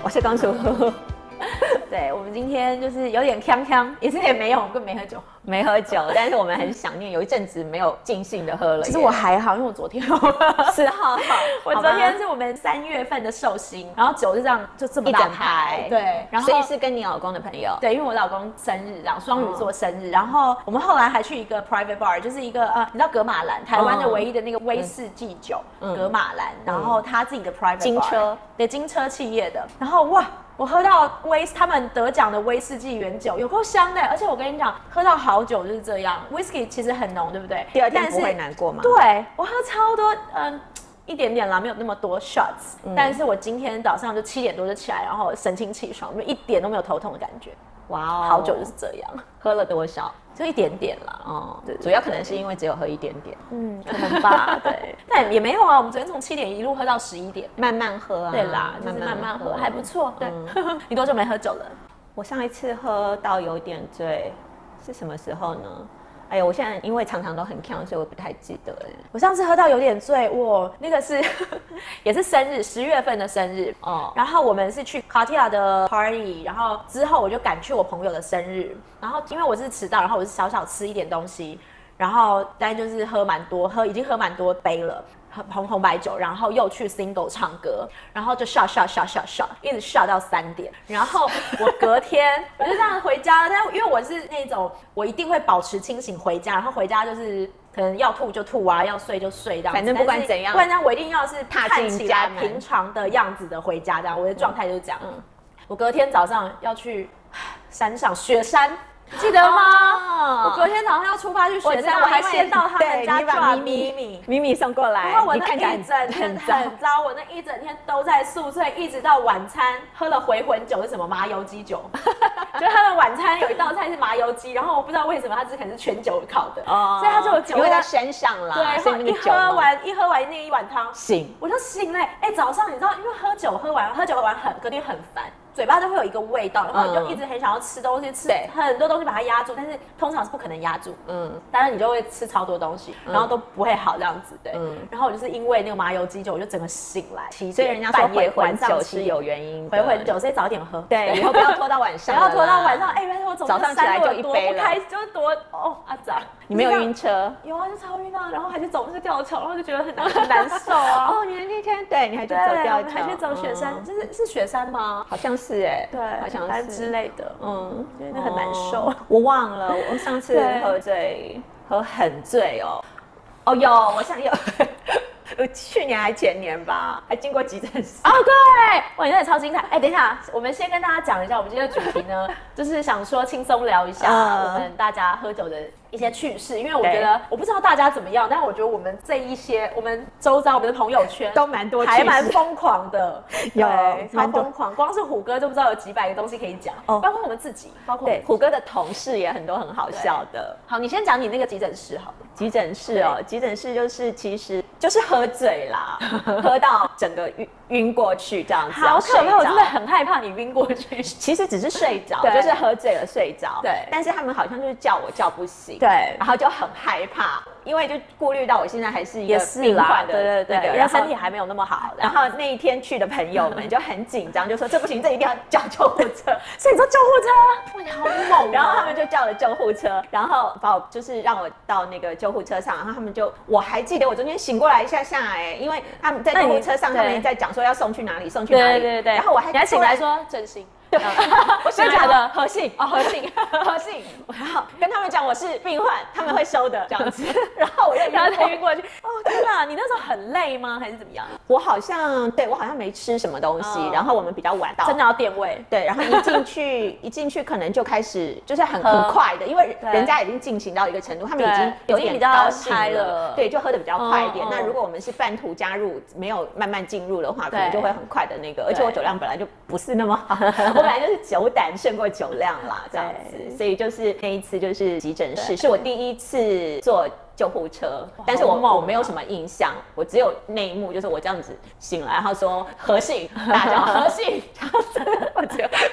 我是公主。 对，我们今天就是有点锵锵，也是也没有，我们根本没喝酒， 没喝酒，但是我们很想念，有一阵子没有尽兴的喝了。 其实我还好，因为我昨天 4号， 我昨天是我们3月份的寿星，然后酒就这么大排，对，然后所以是跟你老公的朋友， 对，因为我老公生日，然后双鱼座生日，然后我们后来还去一个 private bar， 就是一个你知道格马兰，台湾的唯一的那个威士忌酒，格马兰，然后他自己的 private bar， 金车， 对，金车企业的，然后哇。我喝到他们得奖的威士忌原酒，有够香的，而且我跟你讲，喝到好酒就是这样。Whisky 其实很浓，对不对？ 第二天不会难过吗？ 对，我喝超多，一点点啦，没有那么多 shots，但是我今天早上就7点多就起来，然后神清气爽，就一点都没有头痛的感觉。哇哦，好酒就是这样。 喝了多少？ 就一点点啦。 哦，对，主要可能是因为只有喝一点点。 可能吧。对，但也没有啊。我们昨天从7点一路喝到11点， 慢慢喝啊。 对啦，就是慢慢喝，还不错。对，你多久没喝酒了？ 我上一次喝到有点醉，是什么时候呢？哎呀，我现在因为常常都很呛，所以我不太记得了。 我上次喝到有点醉，我那个是也是生日，10月份的生日哦。然后我们是去 Cartier 的 party， 然后之后我就赶去我朋友的生日，然后因为我是迟到，然后我是小小吃一点东西，然后但就是喝蛮多，已经喝蛮多杯了。红白酒，然后又去 single 唱歌，然后就 shot， 一直 shot 到3点，然后我隔天我就这样回家，但因为我是那种我一定会保持清醒回家，然后回家就是可能要吐就吐啊，要睡就睡这样， 反正不管怎样， 不然我一定要是看起来平常的样子的回家，这样我的状态就是这样。我隔天早上要去山上雪山。记得吗？我隔天早上要出发去雪山，我还先到他们家抓咪咪送过来， 然后我那一整天很糟，我那一整天都在宿醉，一直到晚餐喝了回魂酒，是什么麻油鸡酒？就他们晚餐有一道菜是麻油鸡，然后我不知道为什么它可能是全酒烤的，所以它就有酒。 因为在山上啦， 对， 所以一喝完那一碗汤，我就醒了。早上你知道，因为喝酒喝完隔天很烦。嘴巴就会有一个味道，然后你就一直很想要吃东西，吃很多东西把它压住，但是通常是不可能压住，当然你就会吃超多东西，然后都不会好这样子，对，然后我就是因为那个麻油鸡酒，我就整个醒来， 所以人家说回魂酒是有原因的， 回魂酒，所以早点喝， 对，以后不要拖到晚上， 不要拖到晚上，原来我早上起来就一杯了， 就多阿杂， 你没有晕车？ 有啊，就超晕啊，然后还去走那个吊桥，然后就觉得很难受啊。 你那天对，你还去走吊桥， 还去走雪山，是雪山吗？ 好像是对。好像是之类的，觉得很难受。 我忘了，我上次喝很醉哦。有，我想有，去年还前年吧，还经过急诊室。 对，哇，你那也超精彩。等一下，我们先跟大家讲一下，我们今天的主题呢，就是想说轻松聊一下我们大家喝酒的一些趣事，因为我觉得我不知道大家怎么样，但我觉得我们这一些我们周遭我们的朋友圈都蛮多， 还蛮疯狂的， 有超疯狂。光是虎哥就不知道有几百个东西可以讲，包括我们自己，包括对虎哥的同事也很多很好笑的。 好，你先讲你那个急诊室好了。 急诊室急诊室就是其实就是喝醉啦，喝到整个晕过去这样子。 好可怕，我真的很害怕你晕过去。 其实只是睡着，就是喝醉了睡着。对，但是他们好像就是叫我叫不醒。对，然后就很害怕，因为就顾虑到我现在还是一个病患的， 对，因为身体还没有那么好。 然后那一天去的朋友们就很紧张，就说这不行，这一定要叫救护车。 所以你说救护车，哇，你好猛！ 然后他们就叫了救护车，然后把我就是让我到那个救护车上，然后他们就我还记得我中间醒过来一下因为他们在救护车上，他们在讲说要送去哪里，送去哪里。对。然后我还醒来说真心。 对，我醒来的何信， 然后跟他们讲我是病患，他们会收的这样子，然后我又晕过去。天哪，你那时候很累吗？还是怎么样？ 我好像没吃什么东西，然后我们比较晚到， 真的要垫位。 对，然后一进去可能就开始就是很快的，因为人家已经进行到一个程度，他们已经有点高兴了，对，就喝的比较快一点。那如果我们是半途加入，没有慢慢进入的话，可能就会很快的那个，而且我酒量本来就不是那么好。我本来就是酒胆胜过酒量啦，这样子，所以就是那一次就是急诊室，是我第一次坐救护车，但是我没有什么印象，我只有那一幕，就是我这样子醒来，然后说何姓，大家叫何姓，这样子，我只有这个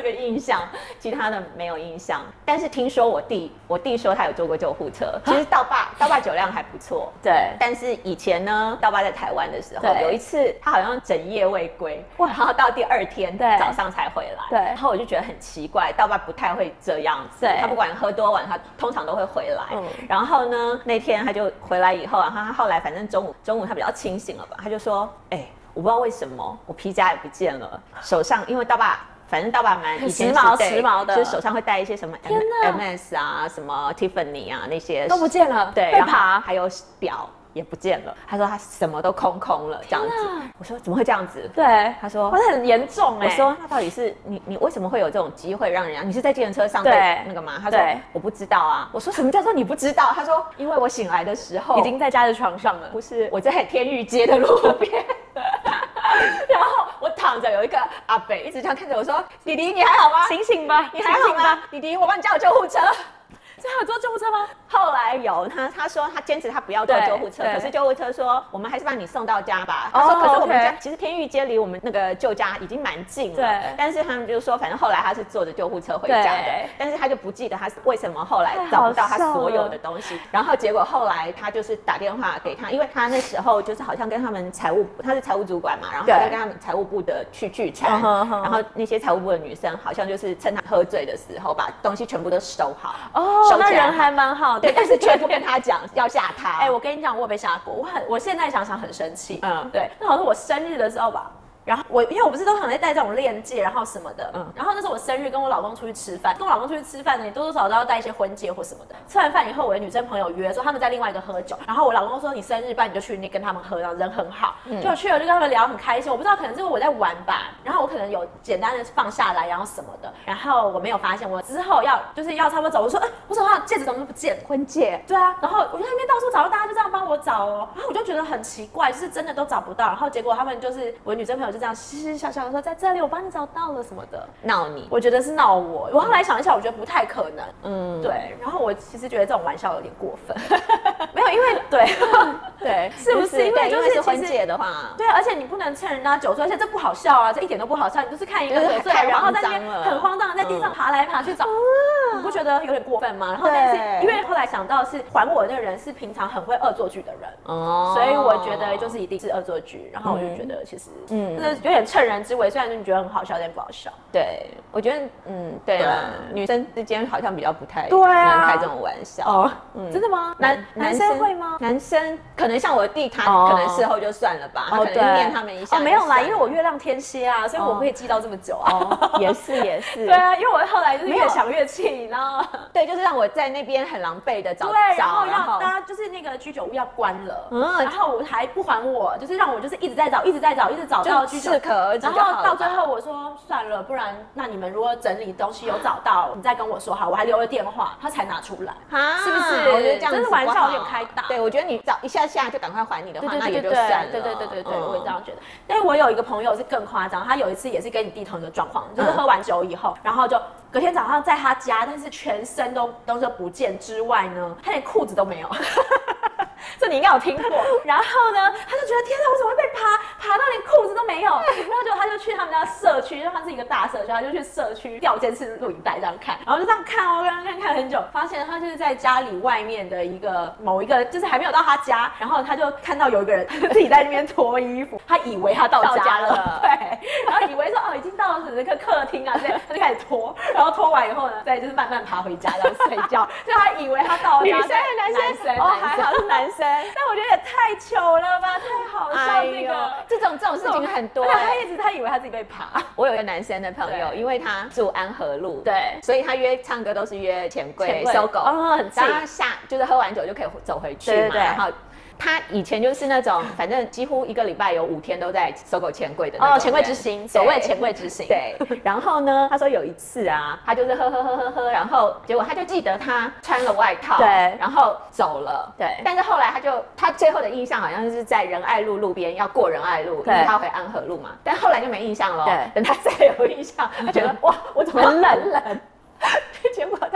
别印象，其他的没有印象。但是听说我弟说他有坐过救护车，其实道爸酒量还不错， 对。 但是以前呢，道爸在台湾的时候，有一次他好像整夜未归，然后到第2天早上才回来， 对。 然后我就觉得很奇怪，道爸不太会这样子，他不管喝多晚，他通常都会回来。然后呢，那天他就回来以后，然后他后来反正中午他比较清醒了吧，他就说，我不知道为什么我皮夹也不见了，手上因为道爸。反正道爸蛮以前时髦的， 就是手上会带一些什么 MS 啊、什么 Tiffany 啊那些都不见了， 对，然后还有表也不见了。他说他什么都空了这样子。我说怎么会这样子？ 对， 他说哇，很严重我说那到底是你为什么会有这种机会让人家？你是在计程车上对那个吗？他说我不知道啊。我说什么叫做你不知道？他说因为我醒来的时候已经在家的床上了， 不是我在天玉街的路边。然后我躺着，有一个阿伯一直这样看着我说：“弟弟，你还好吗？ 醒醒吧， 你还好吗？弟弟，我帮你叫救护车。” 所以他有坐救护车吗？ 后来有，他说他坚持他不要坐救护车，可是救护车说我们还是把你送到家吧。他说可是我们家其实天玉街离我们那个旧家已经蛮近了，对。但是他们就说反正后来他是坐着救护车回家的，但是他就不记得他是为什么后来找不到他所有的东西。然后结果后来他就是打电话给他，因为他那时候就是好像跟他们财务部，他是财务主管嘛，然后他就跟他们财务部的去聚餐，然后那些财务部的女生好像就是趁他喝醉的时候把东西全部都收好。 那人还蛮好， 对，但是却不跟他讲，要吓他。 我跟你讲，我有被吓过，我现在想想很生气。对，那好像是我生日的时候吧。然后因为我不是都常在戴这种链戒，然后什么的，然后那时候我生日跟我老公出去吃饭，跟我老公出去吃饭呢，你多多少少都要戴一些婚戒或什么的。吃完饭以后，我的女生朋友约说他们在另外一个喝酒，然后我老公说你生日，不然你就去跟他们喝，然后人很好，就去了就跟他们聊很开心。我不知道可能是我在玩吧，然后我可能有简单的放下来，然后什么的，然后我没有发现，我之后要差不多走，我说我手上的戒指怎么都不见了？ 婚戒？ 对啊，然后我就在那边到处找，大家就这样帮我找哦，然后我就觉得很奇怪，就是真的都找不到，然后结果他们就是我的女生朋友就这样嘻嘻笑笑。说在这里，我帮你找到了什么的， 闹你？ 我觉得是闹我。我后来想一下，我觉得不太可能。对。然后我其实觉得这种玩笑有点过分。没有，因为对，是不是？因为就是婚戒的话， 对，而且你不能趁人家酒醉，而且这不好笑啊，这一点都不好笑。你就是看一个酒醉，然后在那边很慌张，在地上爬来爬去找，你不觉得有点过分吗？然后但是因为后来想到是还我的那个人是平常很会恶作剧的人，所以我觉得就是一定是恶作剧。然后我就觉得其实就是有点趁人之危，虽然你觉得很好笑，有点不好笑。 对，我觉得对啊，女生之间好像比较不太能开这种玩笑。 真的吗？男生会吗？ 男生可能像我的弟，他可能事后就算了吧，他可能念他们一下。 没有啦，因为我月亮天蝎啊，所以我可以记到这么久啊。 也是。 对啊，因为我后来就是越想越气，你知道吗？ 对，就是让我在那边很狼狈的找， 然后大家就是那个居酒屋要关了，然后我还不还我，就是让我就是一直在找，一直找到居酒屋，然后到最后我说算了，不然那你们如果整理东西有找到，你再跟我说好，我还留了电话，他才拿出来，是不是？ 我觉得这样真是玩笑有点开大。 对，我觉得你找一下就赶快还你的话，那也就算了。 对，我也这样觉得。但是我有一个朋友是更夸张，他有一次也是跟你弟同一个状况，就是喝完酒以后，然后就隔天早上在他家，但是全身都是不见之外呢，他连裤子都没有。这你应该有听过。然后呢，他就觉得天哪，我怎么会被爬到连裤子都没有？然后他就去他们家社区，因为他是一个大社区，他就去社区调监视录影带这样看，然后就这样看看很久，发现他就是在家里外面的某一个，就是还没有到他家，然后他就看到有一个人自己在那边脱衣服，他以为他到家了，对，然后以为说已经到了整个客厅啊，所以他就开始脱，然后脱完以后呢，再就是慢慢爬回家然后睡觉，就他以为他到了家。 女生男生还好是男生。但我觉得也太糗了吧，太好笑这种事情很多。 他以为他自己被爬。 我有一个男生的朋友，因为他住安和路， 对， 所以他约唱歌都是约钱柜、搜狗， 很近。 然后就是喝完酒就可以走回去嘛，然后。他以前就是那种，反正几乎一个礼拜有5天都在搜狗钱柜的那种。 钱柜之星，所谓钱柜之星。 对。然后呢，他说有一次啊，他就是喝，然后结果他就记得他穿了外套， 对， 然后走了， 对。 但是后来他最后的印象好像是在仁爱路路边要过仁爱路，因为他要回安和路嘛。但后来就没印象了。对。等他再有印象，他觉得哇，我怎么很冷。结果他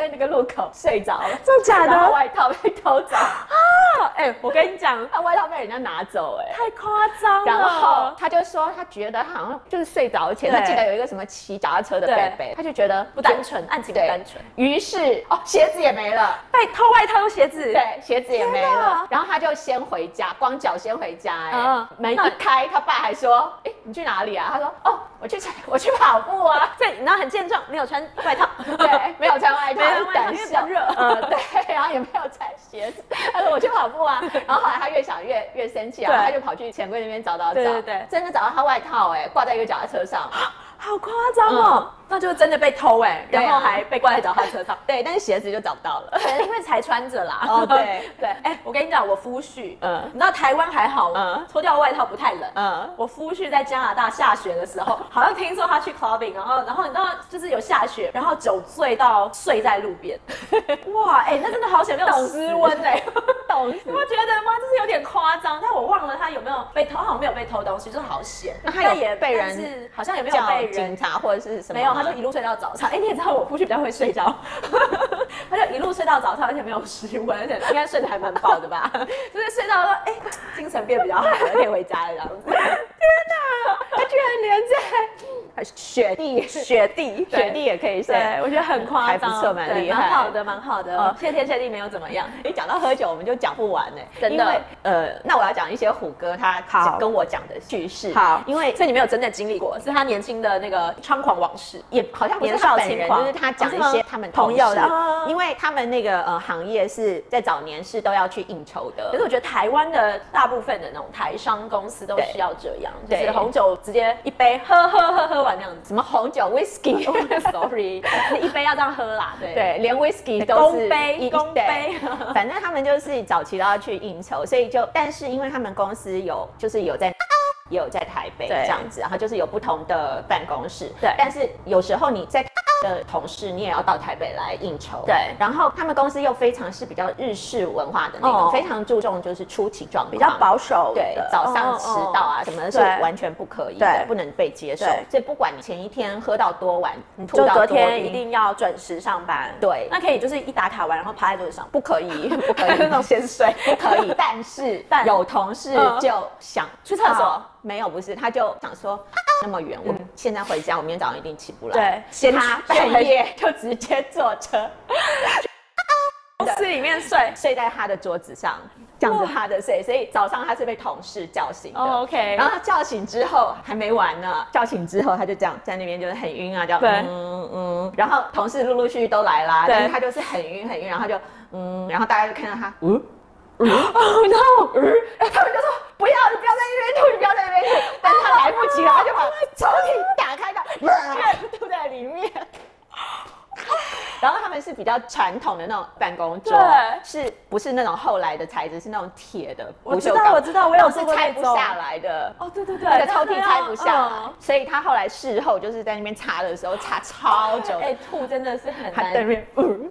在那个路口睡着了， 真的假的？ 然后外套被偷走啊！ 我跟你讲， 他外套被人家拿走， 太夸张了。 然后他就说，他觉得他好像就是睡着前，他记得有一个什么骑脚踏车的贝贝，他就觉得不单纯，案情不单纯。 于是鞋子也没了， 被偷外套又鞋子， 对，鞋子也没了。然后他就先回家，光脚先回家，门一开，他爸还说，你去哪里啊？他说，我去跑步啊。 对，然后很健壮，没有穿外套， 对，没有穿外套， 因为比较热， 对，然后也没有穿鞋子。他说我去跑步啊。然后后来他越想越生气啊，他就跑去钱柜那边找，对，真的找到他外套挂在一个脚踏车上。 好夸张哦！那就真的被偷然后还被挂在脚踏车上。 对，但是鞋子就找不到了， 因为才穿着啦。 对。 我跟你讲，我夫婿，你知道台湾还好，脱掉外套不太冷。我夫婿在加拿大下雪的时候，好像听说他去 clubbing， 然后你知道就是有下雪，然后酒醉到睡在路边。哇，那真的好险没有失温懂死！ 你会觉得吗？就是有点夸张，但我忘了他有没有被偷，好像没有被偷东西，就是好险。 那他也被人， 是好像也没有被警察或者是什么？ 没有，他就一路睡到早上。你也知道我夫婿比较会睡觉，他就一路睡到早上，而且没有失温，而且应该睡得还蛮饱的吧？就是睡到说，精神变比较好了，可以回家了这样子。天哪，他居然连在雪地也可以睡， 对，我觉得很夸张， 还不错，蛮厉害， 蛮好的。谢天谢地没有怎么样。 讲到喝酒，我们就讲不完真的。 因为那我要讲一些虎哥他跟我讲的趣事。 好， 因为所以你没有真的经历过，是他年轻的那个猖狂往事， 也好像不是他本人，就是他讲一些他们朋友的， 因为他们那个行业是在早年是都要去应酬的。 可是我觉得台湾的大部分的那种台商公司都需要这样，就是红酒直接一杯喝完那样子， 什么红酒 whisky，sorry， 一杯要这样喝啦， 对，连 whisky 都是公杯， 反正他们就是早期都要去应酬，所以但是因为他们公司也有在台北这样子，然后就是有不同的办公室， 对， 但是有时候你在的同事，你也要到台北来应酬。 对， 然后他们公司又非常是比较日式文化的那种，非常注重就是出席状况， 比较保守。 对，早上迟到啊什么的是完全不可以的，不能被接受。所以不管你前一天喝到多晚，你吐到多隔天一定要准时上班。 对， 那可以就是一打卡完然后趴在桌子上， 不可以， 那种先睡， 不可以。但是有同事就想去厕所。 没有，不是，他就想说那么远，我现在回家，我明天早上一定起不来。 对， 先他半夜就直接坐车， 公司里面睡在他的桌子上，这样子趴着睡，所以早上他是被同事叫醒的。 OK， 然后他叫醒之后还没完呢，叫醒之后他就这样在那边就是很晕啊，这样然后同事陆陆续续都来啦，但是他就是很晕，然后就然后大家就看到他然后他们就说不要，你不要在那边吐，你不要在那边吐，但是他来不及了，他就把抽屉打开的，吐在里面。然后他们是比较传统的那种办公桌，是不是那种后来的材质？是那种铁的不锈钢。 我知道，我有是拆不下来的。 对， 那个抽屉拆不下来，所以他后来事后就是在那边擦的时候擦超久。 吐真的是很难。 他在那边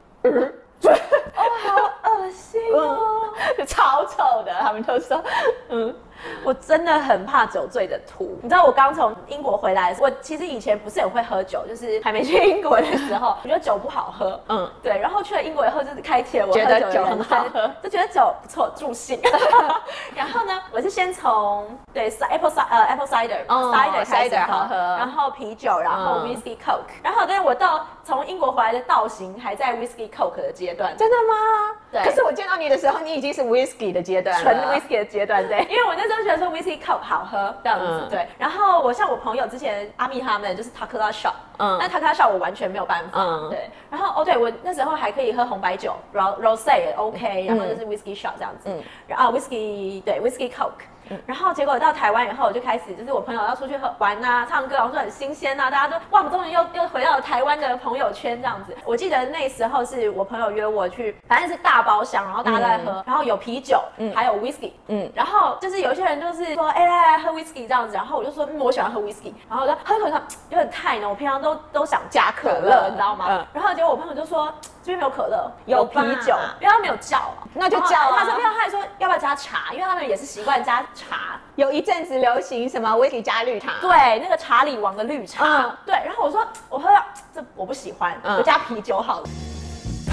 好恶心哦， 超臭的。他们就说， 我真的很怕酒醉的吐。你知道我刚从英国回来的时候，我其实以前不是很会喝酒，就是还没去英国的时候，我觉得酒不好喝。对。然后去了英国以后，就是开启了我觉得酒很好喝， 就觉得酒不错，助兴。然后呢，我是先从apple cider 好喝， 然后啤酒，然后 whisky coke， 然后但是我到从英国回来的倒行还在 whisky coke 的阶段。 真的吗？ 对。 可是我见到你的时候，你已经是 whisky 的阶段了， 纯 whisky 的阶段。对，因为我那时候觉得说 whisky coke 好喝这样子。对。然后我像我朋友之前阿密他们就是 tequila shot，那 tequila shot 我完全没有办法。对。然后对我那时候还可以喝红白酒 rosé 也 OK，然后就是 whisky shot 这样子。然后 whisky coke。然后结果到台湾以后，我就开始就是我朋友要出去玩啊、唱歌，然后说很新鲜啊，大家都哇，我们终于又回到了台湾的朋友圈这样子。我记得那时候是我朋友约我去，反正是大包厢，然后大家都在喝，然后有啤酒，还有 whisky，然后就是有些人就是说，来喝 whisky 这样子，然后我就说，我喜欢喝 whisky，然后我就喝一口上有点太浓，我平常都想加可乐，你知道吗？然后结果我朋友就说这边没有可乐，有啤酒，因为他没有叫， 那就叫啊。 他说他还说要不要加茶，因为他们也是习惯加茶。 有一阵子流行什么 whisky 加绿茶， 对，那个查理王的绿茶，对。然后我说我喝了，这我不喜欢，我加啤酒好了。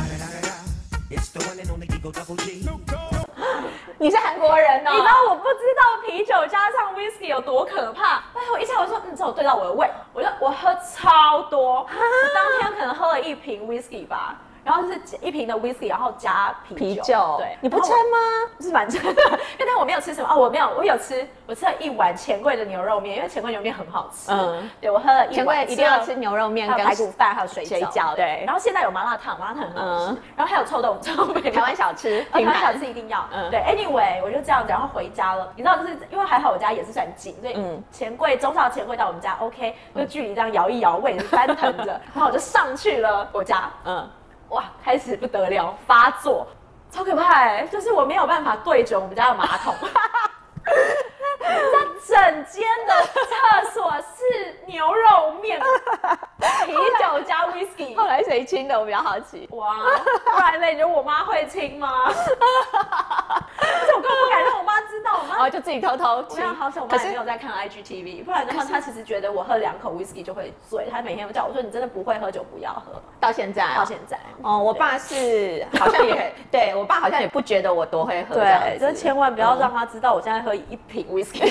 你是韩国人哦？ 你知道我不知道啤酒加上 whisky 有多可怕。哎，我一下我说，这有对到我的胃，我喝超多，我当天可能喝了1瓶 whisky 吧。然后就是1瓶的 whisky， 然后加啤酒。对， 你不撑吗？ 是蛮撑的，因为我没有吃什么哦，我有吃，我吃了1碗钱柜的牛肉面，因为钱柜牛肉面很好吃。对我喝了1碗， 一定要吃牛肉面跟排骨饭，还有水饺。对， 然后现在有麻辣烫，麻辣烫很好吃。然后还有臭豆腐， 台湾小吃， 台湾小吃一定要。对 ，anyway， 我就这样子，然后回家了。你知道，就是因为还好我家也是算近，所以钱柜中校钱柜到我们家 OK， 就距离这样摇一摇，胃翻腾着，然后我就上去了我家。哇，开始不得了，发作，超可怕哎！就是我没有办法对准我们家的马桶，它整间的厕所是牛肉面，啤酒加 whisky。 后来谁清的？我比较好奇。 哇，不然嘞，你觉得我妈会清吗？但是我根本不敢让我妈知道，我妈就自己偷偷清。 好险我妈也没有在看 IGTV， 不然的话她其实觉得我喝2口 whisky 就会醉，她每天都叫我说你真的不会喝酒不要喝。 到现在。我爸是好像也对我爸好像也不觉得我多会喝。 对，就千万不要让他知道我现在喝1瓶 whisky。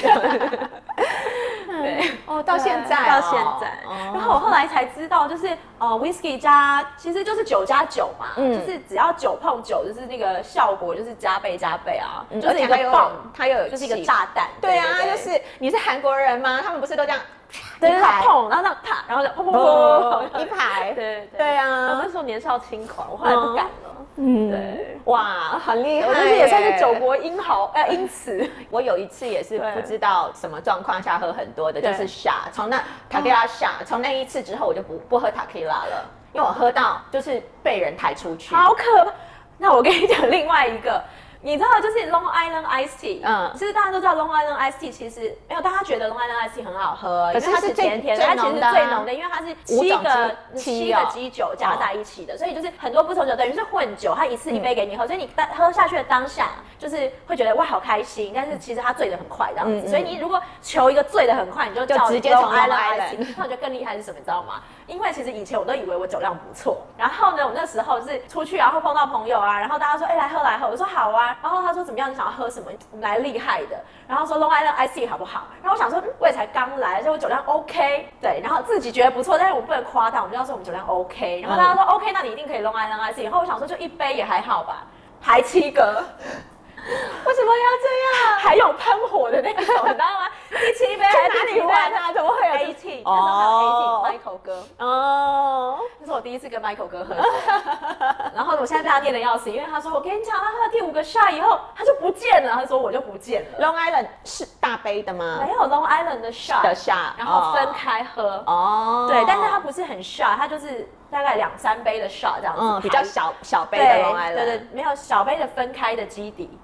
对， 到现在。 然后我后来才知道，就是whisky 加其实就是酒加酒嘛，就是只要酒碰酒，就是那个效果就是加倍啊，就是一个bomb， 它又有就是一个炸弹。 对啊，就是你是韩国人吗？他们不是都这样？ 对，碰，然后这样啪，然后就砰一排。 对啊，我那时候年少轻狂，我后来不敢了。对， 哇，很厉害， 我就是也算是酒国英雌。 我有一次也是不知道什么状况下喝很多的，就是 shot， 从那 tequila shot， 从那一次之后我就不喝 tequila 了，因为我喝到就是被人抬出去， 好可怕。那我跟你讲另外一个。你知道就是 Long Island Iced Tea， 其实大家都知道 Long Island Iced Tea 其实没有大家觉得 Long Island Iced Tea 很好喝， 可是它是甜甜的， 它其实是最浓的，因为它是7个基酒加在一起的，所以就是很多不同酒等于是混酒，它一次1杯给你喝，所以你喝下去的当下就是会觉得哇好开心，但是其实它醉得很快这样子，所以你如果求一个醉得很快，你就叫直接从 Long Island Iced Tea， 那我觉得更厉害是什么，你知道吗？因为其实以前我都以为我酒量不错，然后呢，我那时候是出去然后碰到朋友啊，然后大家说来喝，我说好啊，然后他说怎么样，你想要喝什么？我们来厉害的，然后说 Long Island Iced Tea 好不好？然后我想说，我也才刚来，所以我酒量 OK， 对，然后自己觉得不错，但是我不能夸大，我们就要说我们酒量 OK， 然后大家说 OK， 那你一定可以 Long Island Iced Tea， 然后我想说就1杯也还好吧，排7个。 为什么要这样？ 还有喷火的那种，你知道吗？第7杯还哪里玩啊？怎么会有 A-Team？ 那时候还有 A-Team Michael 哥那是我第一次跟 Michael 哥喝酒，然后我现在被他念得要死，因为他说我跟你讲，他喝了第5个 shot 以后他就不见了，他说我就不见了。 Long Island 是大杯的吗？ 没有 Long Island 的 shot， 然后分开喝。对，但是它不是很 shot， 它就是大概2-3杯的 shot 这样子， 比较小杯的 Long Island。 对，没有小杯的分开的基底。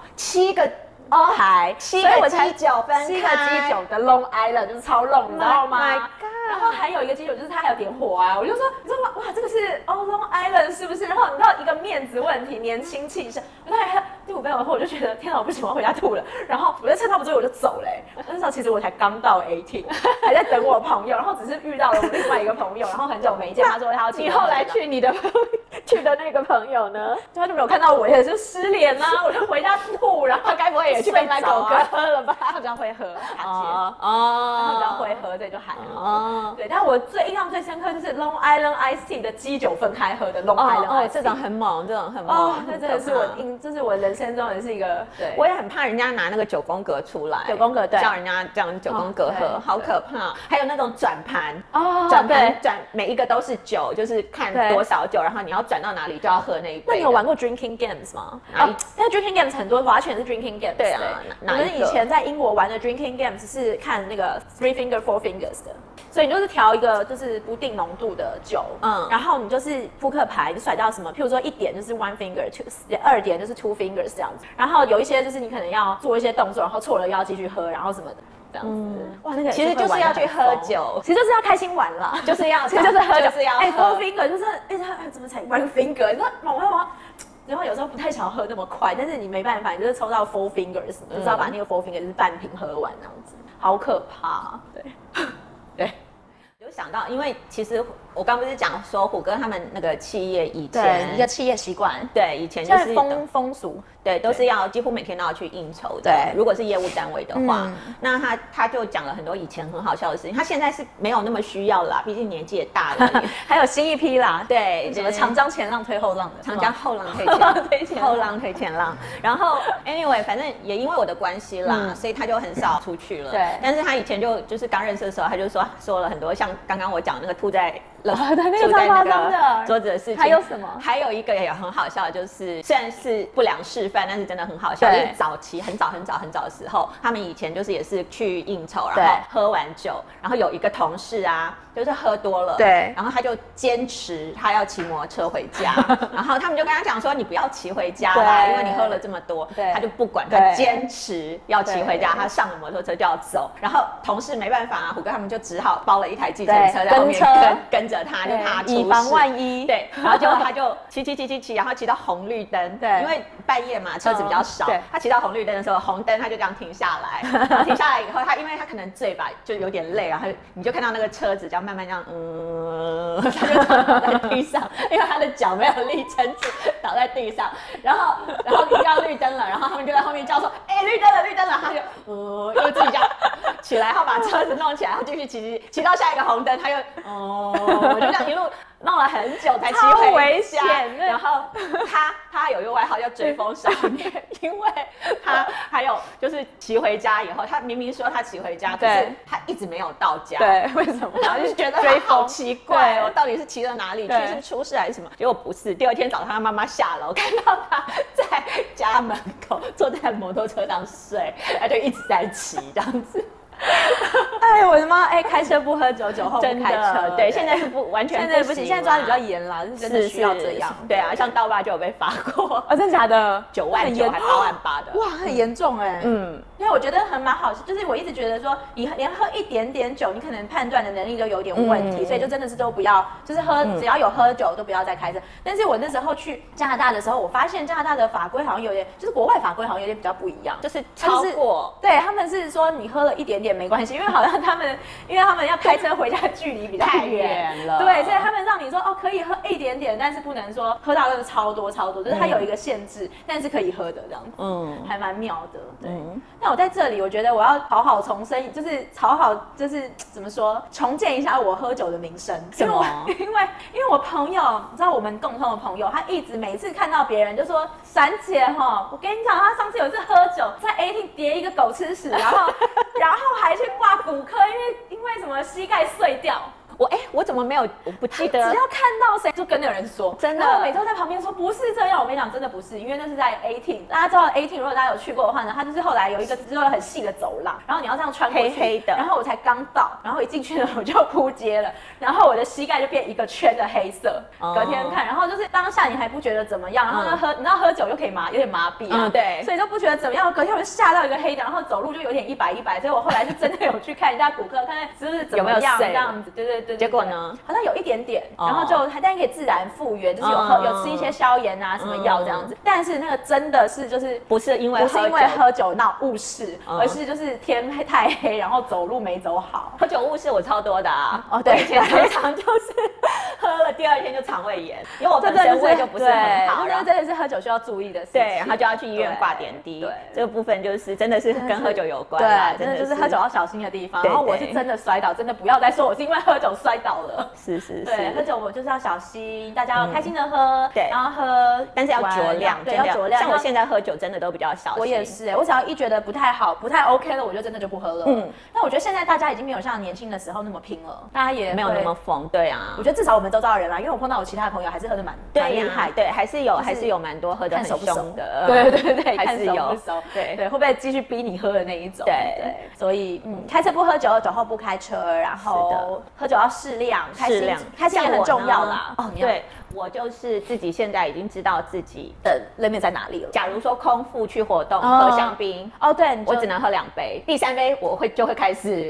7个排 ，7个基酒分开 ，7个基酒的 Long Island 就是超 long， 你知道吗？ My God！ 然后还有一个基酒就是它还有点火啊，我就说，你知道吗？哇，这个是Long Island 是不是？然后你知道一个面子问题，年轻气盛，我大概第5杯以后我就觉得天哪，我不行，我要回家吐了。然后我就趁他不注意我就走嘞。那时候其实我才刚到 A-Team， 还在等我朋友，然后只是遇到了我另外一个朋友，然后很久没见，他说他要请我。 你后来去你的去的那个朋友呢？ 他就没有看到我，也就失联啦，我就回家吐，然后他该不会也去被Michael哥喝了吧？ 他比较会喝，他比较会喝，对，就还好。对，但我印象最深刻就是 Long Island Iced Tea 的基酒分开喝的 Long Island Iced Tea， 这种很猛， 那真的是这是我人生中也是一个，对， 我也很怕人家拿那个9宫格出来 ，9宫格对， 叫人家这样9宫格喝，好可怕。还有那种转盘，转每一个都是酒，就是看多少酒，然后你要转到哪里就要喝那一杯。 那你有玩过 Drinking Games 吗？那 Drinking Games 很多，划拳是 Drinking Games。 对啊， 我们以前在英国玩的 Drinking Games 是看那个 3 finger 4 fingers 的，所以你就是调一个就是不定浓度的酒，然后你就是扑克牌，你甩到什么，譬如说1点就是 1 finger， 2点就是 2 fingers 这样子，然后有一些就是你可能要做一些动作，然后错了又要继续喝，然后什么的。这样子，哇，那个其实就是要去喝酒， 其实就是要开心玩啦， 就是要， 其实就是喝酒， 就是要。 4 finger 就是，他怎么才1 finger？ 你说猛，然后有时候不太想喝那么快，但是你没办法，你就是抽到4 fingers， 就是要把那个4 fingers 就是半瓶喝完这样子，好可怕。对， 流想到，因为其实我刚不是讲说虎哥他们那个企业以前一个企业习惯， 对，以前就是风俗， 对，都是要几乎每天都要去应酬的。对，如果是业务单位的话，那他就讲了很多以前很好笑的事情。他现在是没有那么需要啦，毕竟年纪也大了， 还有新一批啦。 对， 什么长江前浪推后浪的， 长江后浪推前后浪推前浪。然后 anyway， 反正也因为我的关系啦，所以他就很少出去了。对，但是他以前就是刚认识的时候，他就说了很多像刚刚我讲那个吐在那个超夸张的桌子的事情。 还有什么？ 还有一个也很好笑的，就是虽然是不良示范，但是真的很好笑。就是早期很早的时候，他们以前就是也是去应酬，然后喝完酒，然后有一个同事啊，就是喝多了，对，然后他就坚持他要骑摩托车回家，然后他们就跟他讲说，你不要骑回家啦，因为你喝了这么多，他就不管，他坚持要骑回家，他上了摩托车就要走，然后同事没办法啊，虎哥他们就只好包了一台计程车在后面跟着他，就怕他出事， 以防万一， 对，然后他就骑，然后骑到红绿灯，对，因为半夜嘛车子比较少，他骑到红绿灯的时候，红灯他就这样停下来，然后停下来以后，因为他可能醉吧，就有点累，然后你就看到那个车子这样慢慢这样，他就倒在地上，因为他的脚没有力撑住，倒在地上，然后要绿灯了，然后他们就在后面叫说，绿灯了，他就又自己这样起来，然后把车子弄起来，然后继续骑到下一个红灯，他又就这样一路弄了很久才骑回家，然后他有一个外号叫追风少年，因为他还有就是骑回家以后，他明明说他骑回家，可是他一直没有到家， 对，为什么？ 然后就觉得他好奇怪哦，到底是骑到哪里去？是出事还是什么？结果不是，第二天早上他妈妈下楼看到他在家门口坐在摩托车上睡，他就一直在骑这样子。 哎，我的妈！开车不喝酒，酒后不开车。 对，现在是完全不行，现在抓的比较严啦，是真的需要这样。 对啊，像刀疤就有被罚过， 真的假的 ？9万9还8万8的， 哇，很严重哎。因为我觉得蛮好，就是我一直觉得说，你连喝一点点酒，你可能判断的能力就有点问题，所以就真的是都不要，就是只要有喝酒都不要再开车。但是我那时候去加拿大的时候，我发现加拿大的法规好像有点，就是国外法规好像有点比较不一样， 就是超过， 对，他们是说你喝了一点点没关系，因为好像他们要开车回家的距离比较远了， 对，所以他们让你说可以喝一点点，但是不能说喝到真的超多，就是它有一个限制，但是可以喝的这样子，还蛮妙的，对。那我在这里，我觉得我要好好重申，就是就是怎么说，重建一下我喝酒的名声。 什么？ 因为我朋友，你知道我们共同的朋友，他一直每次看到别人就说，闪姐哈，我跟你讲，他上次有一次喝酒在 A 跌一个狗吃屎，然后还去挂骨科，因为什么膝盖碎掉。 我怎么没有？我不记得。 只要看到谁就跟那个人说，真的。然后我每次都在旁边说不是这样，我跟你讲，真的不是，因为那是在 A10。大家知道 A10，如果大家有去过的话呢，它就是后来有一个只有很细的走廊，然后你要这样穿过去， 黑的。 然后我才刚到，然后一进去呢我就扑街了，然后我的膝盖就变一个圈的黑色。隔天看，然后就是当下你还不觉得怎么样，然后呢你知道喝酒就可以有点麻痹啊，对，所以就不觉得怎么样。隔天我就吓到一个黑的，然后走路就有点100，所以我后来是真的有去看一下骨科，看看是不是怎么样这样子。对。 结果呢？ 好像有一点点，然后但可以自然复原，就是有吃一些消炎啊什么药这样子。但是那个真的是就是不是因为喝酒闹误事，而是就是天太黑，然后走路没走好。 喝酒误事我超多的啊！对，常常就是喝了第二天就肠胃炎，因为我本身胃就不是很好， 然后真的是喝酒需要注意的事情。 对，然后就要去医院挂点滴。对，这个部分就是真的是跟喝酒有关。 对，真的就是喝酒要小心的地方。然后我是真的摔倒，真的不要再说我是因为喝酒摔倒了。 是。 对，喝酒我就是要小心，大家要开心的喝， 对， 然后喝， 但是要酌量， 对，要酌量。 像我现在喝酒真的都比较小心。 我也是，我只要一觉得不太好、不太 OK 了，我就真的就不喝了。但我觉得现在大家已经没有像年轻的时候那么拼了，大家也没有那么疯，对啊。 我觉得至少我们周遭的人啦，因为我碰到我其他的朋友还是喝得蛮厉害， 对，还是有蛮多喝得很凶的， 对， 还是有， 对，会不会继续逼你喝的那一种？对，所以开车不喝酒，酒后不开车，然后喝酒要适量，开心也很重要啦。 对，我就是自己现在已经知道自己的 limit 在哪里了。 假如说空腹去活动喝香槟， 对， 我只能喝2杯，第3杯我就会开始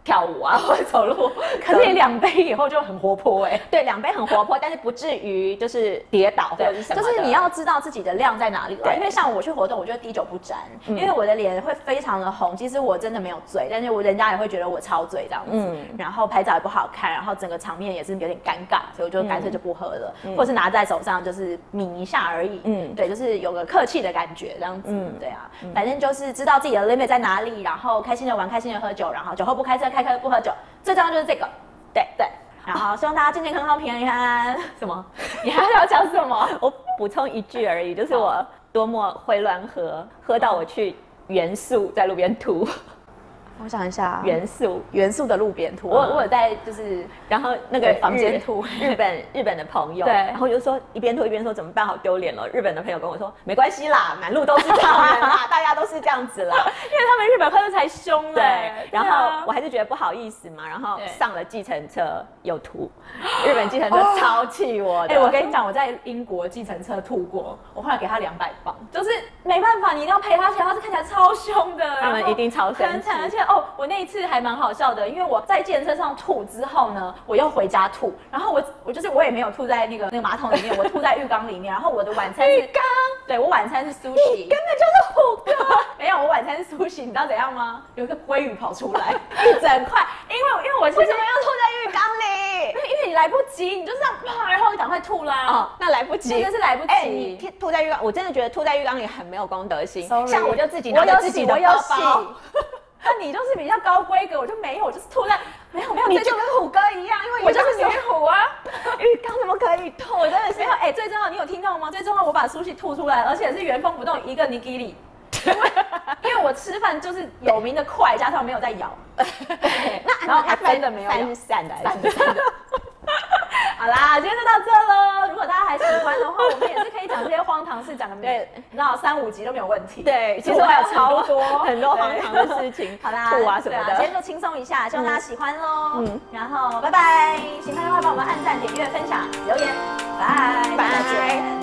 跳舞啊，或者走路。可是你2杯以后就很活泼哎。 对，2杯很活泼，但是不至于就是跌倒或者是什么的。 就是你要知道自己的量在哪里了。因为像我去活动，我就滴酒不沾，因为我的脸会非常的红。其实我真的没有醉，但是人家也会觉得我超醉这样子。然后拍照也不好看，然后整个场面也是有点尴尬，所以我就干脆就不喝了，或是拿在手上就是抿一下而已。对，就是有个客气的感觉这样子。对啊，反正就是知道自己的 limit 在哪里，然后开心的玩，开心的喝酒，然后酒后不开车，开车不喝酒，最重要就是这个。对。然后希望大家健健康康、平安平安。什么？你还要讲什么？ 我补充一句而已，就是我多么会乱喝到我去元素在路边吐。 我想一下， 元素的路边吐，我有在就是， 然后那个房间吐。 日本的朋友， 对， 然后就说一边吐一边说怎么办，好丢脸了。日本的朋友跟我说没关系啦，满路都是这样人啦，大家都是这样子啦， 因为他们日本喝的才凶呢。 对，然后我还是觉得不好意思嘛，然后上了计程车又吐，日本计程车超气我的。 我跟你讲，我在英国计程车吐过，我后来给他200磅，就是没办法，你一定要赔他钱，他是看起来超凶的， 他们一定超生气， 而且我那一次还蛮好笑的，因为我在计程车上吐之后呢，我又回家吐，然后我也没有吐在那个马桶里面，我吐在浴缸里面，然后我的晚餐是浴缸， 对，我晚餐是 sushi， 根本就是虎哥， 没有，我晚餐是 sushi，你知道怎样吗？有一个鲑鱼跑出来，一整块，因为我为什么要吐在浴缸里？ 因为你来不及，你就这样啪，然后你赶快吐啦。 哦，那来不及， 真的是来不及。 你吐在浴缸，我真的觉得吐在浴缸里很没有公德心。 像我就自己拿着自己的包包。 那你就是比较高规格，我就没有，我就是吐在没有， 你就跟虎哥一样，因为我就是女虎啊。 浴缸怎么可以吐？真的是没有。最重要你有听到吗？最重要我把sushi吐出来，而且是原封不动一个 nigiri。因为我吃饭就是有名的快，加上没有在咬。然后还真的没有咬，散的。 好啦，今天就到这了。如果大家还喜欢的话，我们也是可以讲这些荒唐事，讲的对，你知道3、5集都没有问题。 对，其实还有超多很多荒唐的事情， 好啦， 吐啊什么的。 今天就轻松一下，希望大家喜欢喽。然后拜拜，喜欢的话帮我们按赞、点阅、分享、留言，拜拜。